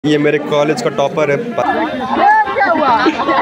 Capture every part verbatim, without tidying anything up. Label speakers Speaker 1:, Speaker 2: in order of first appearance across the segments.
Speaker 1: ये मेरे कॉलेज का टॉपर है।
Speaker 2: क्या हुआ?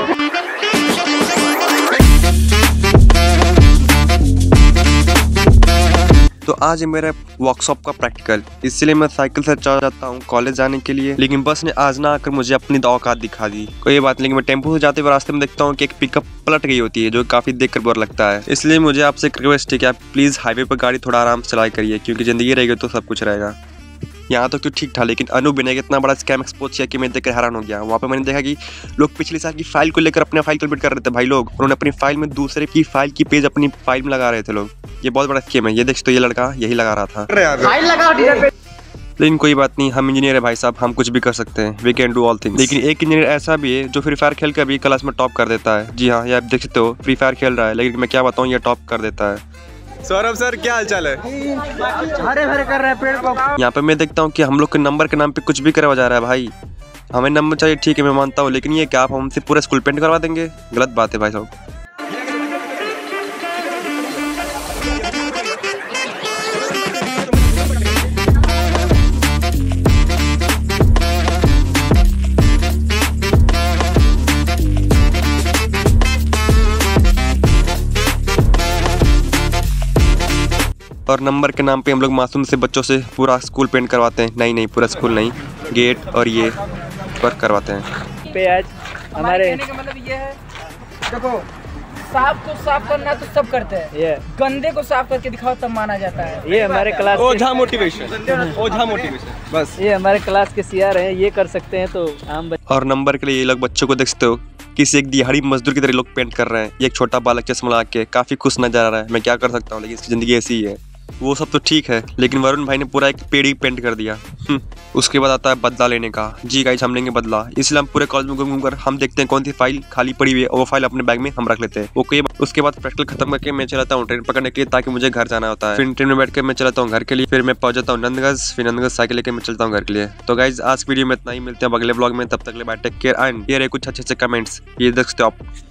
Speaker 1: तो आज है मेरा वर्कशॉप का प्रैक्टिकल, इसलिए मैं साइकिल से चला जाता हूँ कॉलेज जाने के लिए। लेकिन बस ने आज ना आकर मुझे अपनी औकात दिखा दी। कोई बात नहीं, लेकिन मैं टेम्पो से जाते हुए रास्ते में देखता हूँ कि एक पिकअप पलट गई होती है, जो काफी देखकर बुरा लगता है। इसलिए मुझे आपसे एक रिक्वेस्ट है कि आप प्लीज हाईवे पर गाड़ी थोड़ा आराम से चलाया करिए, क्योंकि जिंदगी रहेगी तो सब कुछ रहेगा। यहाँ तक तो ठीक था, लेकिन अनूप ने इतना बड़ा स्कैम एक्सपोज किया कि मैं देखकर हैरान हो गया। वहाँ पे मैंने देखा कि लोग पिछले साल की फाइल को लेकर अपने फाइल कंप्लीट कर रहे थे। भाई लोग उन्होंने अपनी फाइल में दूसरे की फाइल की पेज अपनी फाइल में लगा रहे थे लोग। ये बहुत बड़ा स्कीम है। ये देख तो ये लड़का यही लगा रहा था।
Speaker 2: फाइल लगाओ टीचर पे।
Speaker 1: लेकिन कोई बात नहीं, हम इंजीनियर है भाई साहब, हम कुछ भी कर सकते हैं। We can do all things. लेकिन एक इंजीनियर ऐसा भी है जो फ्री फायर खेल कर भी क्लास में टॉप कर देता है। जी हाँ, ये आप देख सकते हो, फ्री फायर खेल रहा है, लेकिन मैं क्या बताऊँ, ये टॉप कर देता है।
Speaker 3: सौरभ सर, क्या हाल चाल है?
Speaker 2: हरे भरे कर रहे हैं पेड़ को।
Speaker 1: यहाँ पे मैं देखता हूँ कि हम लोग के नंबर के नाम पे कुछ भी करवा जा रहा है। भाई हमें नंबर चाहिए, ठीक है मैं मानता हूँ, लेकिन ये क्या आप हमसे पूरा स्कूल पेंट करवा देंगे? गलत बात है भाई साहब। और नंबर के नाम पे हम लोग मासूम से बच्चों से पूरा स्कूल पेंट करवाते हैं। नहीं नहीं, पूरा स्कूल नहीं, गेट और ये वर्क करवाते हैं।
Speaker 2: पे आज हमारे कहने का मतलब ये है, देखो साफ को साफ करना तो सब करते हैं, ये गंदे को साफ करके दिखाओ तब माना जाता है। ये हमारे class
Speaker 3: Ojha motivation, Ojha motivation बस।
Speaker 2: ये हमारे क्लास के सीआर हैं, ये कर सकते हैं तो आम बच्चे।
Speaker 1: और नंबर के लिए ये लोग बच्चों को देख सकते हो, किसी एक दिहाड़ी मजदूर की तरह लोग पेंट कर रहे हैं। ये एक छोटा बालक चश्मा लगा के काफी खुश नजर आ रहा है। मैं क्या कर सकता हूँ, लेकिन इसकी जिंदगी ऐसी ही है। वो सब तो ठीक है, लेकिन वरुण भाई ने पूरा एक पेड़ ही पेंट कर दिया। उसके बाद आता है बदला लेने का। जी गाइस, हम लेंगे बदला। इसलिए हम पूरे कॉलेज में घूम घूम कर हम देखते हैं कौन सी फाइल खाली पड़ी हुई है, और वो फाइल अपने बैग में हम रख लेते हैं। ओके, उसके बाद प्रैक्टिकल खत्म करके मैं चलाता हूँ ट्रेन पकड़ने के लिए, ताकि मुझे घर जाना होता है। फिर ट्रेन में बैठ कर मैं चलाता हूँ घर के लिए। फिर मैं पहुंच जाता हूँ नंदगंज। फिर नंदगंज साइकिल लेकर मैं चलता हूँ घर के लिए। तो गाइज आज वीडियो में इतना ही, मिलते हैं अगले ब्लॉग में। तब तक ले बाय, टेक केयर एंड ये रहे कुछ अच्छे अच्छे कमेंट्स, ये देख सकते हो आप।